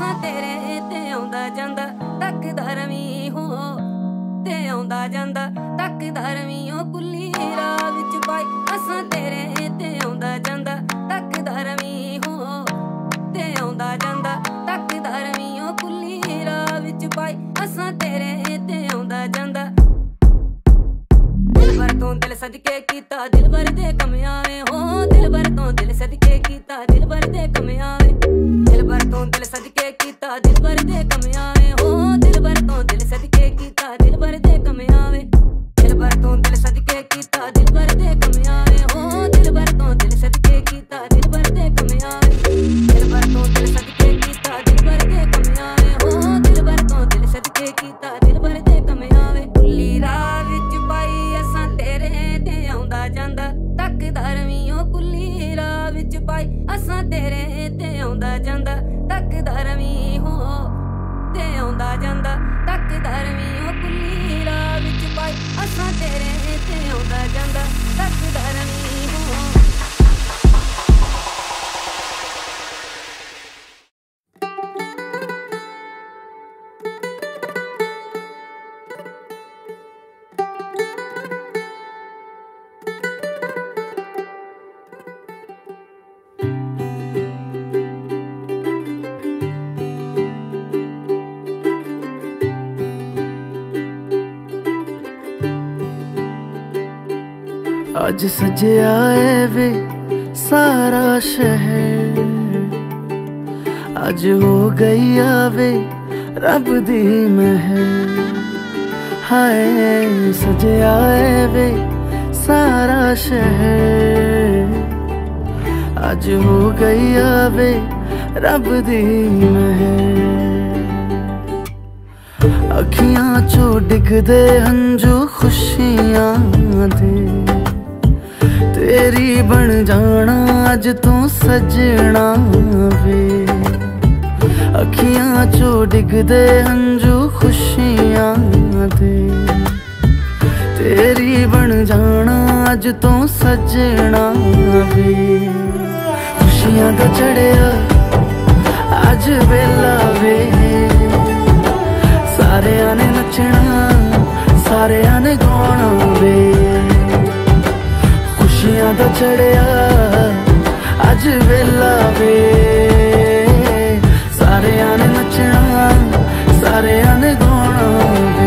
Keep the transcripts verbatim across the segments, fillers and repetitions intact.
असां तेरे ते आउंदा जांदा तकदा रवी हो ते आउंदा जांदा तकदा रवी ओ कुल्ली राह विच पाई असां तेरे ते आउंदा जांदा तकदा रवी हो ते आउंदा जांदा तकदा रवी ओ कुल्ली राह विच पाई असां तेरे ते आउंदा जांदा दिल भर तो दिल सदके कीता दिल भर दे कम आवे हो दिल भर तो दिल सदके कीता दिल भर दे कम आवे दिल भर तो दिल सदके कीता दिल भर दे कम आवे हो दिल भर तो दिल सदके कीता दिल भर दे कम आवे दिल भर तो दिल सदके कीता दिल भर दे कम आवे हो दिल भर तो दिल सदके कीता दिल भर दे कम आवे दिल भर तो दिल सदके कीता दिल भर दे कम आवे हो दिल भर तो दिल सदके कीता दिल भर दे कम आवे कुल्ली राह विच पाई असां तेरे ते आउंदा जांदा तकदा रवी ओ कुल्ली राह विच पाई असां तेरे ते आउंदा जांदा तकदा रवी हो ते आउंदा जांदा तकदा रवी ओ कुल्ली राह विच पाई असां तेरे ते आउंदा जांदा तकदा रवी हो अज सजया है वे सारा शहर अज हो गई आवे रब दी महर हाय सजया है वे सारा शहर अज हो गई आवे रब दी महर अखियां चो डिगदे हंजू खुशियां दे तेरी बन जाना अज तू सजना वे अखियां चो डिगदे हंजू खुशियां दे तेरी बन जाना अज तू सजना वे खुशियां दा चढ़िया अज वेला वे सारेयां ने नचना सारेयां ने गाना वे खुशियां दा चढ़िया अज वेला वे सारेयां ने नचना सारेयां ने गाना वे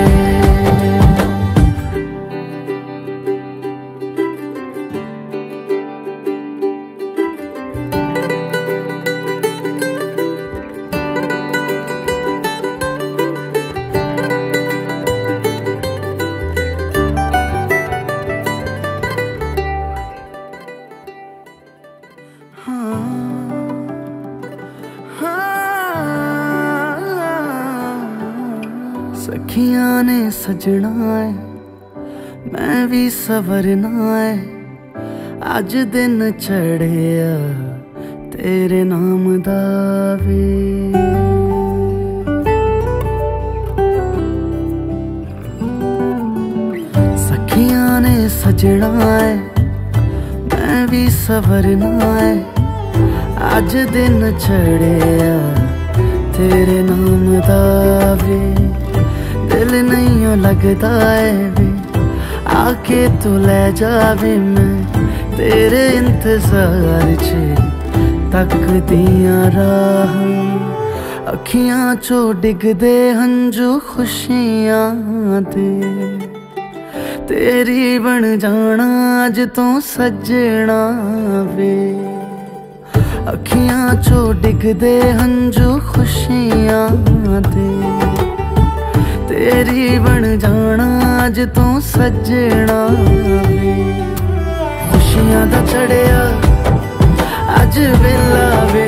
सखियां ने सजना है मैं भी सवरना है अज दिन चढ़िया तेरे नाम दा वे सखियां ने सजना है मैं भी सवरना है अज दिन चढ़िया तेरे नाम दा वे दिल नहीं लगता है वे आके तू ले जावे मैं तेरे इंतजार च तकदियां राह अखियां चो डिगदे हंजू खुशियां दे तेरी बन जाना अज तू सजना वे अखियां चो डिगदे हंजू खुशियां दे तेरी बन जाना अज तू सजना वे खुशियां दा चढ़िया अज वेला वे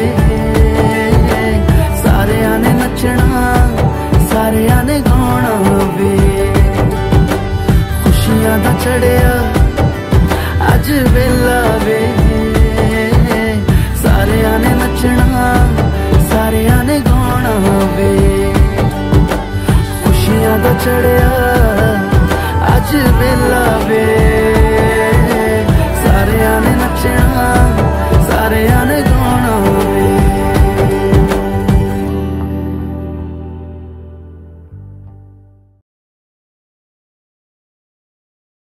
सारेयां ने नचना सारेयां ने गाना वे खुशियां दा चढ़िया अज वेला वे सारेयां ने नचना सारेयां ने गाना वे खुशियां दा चढ़िया अज वेला वे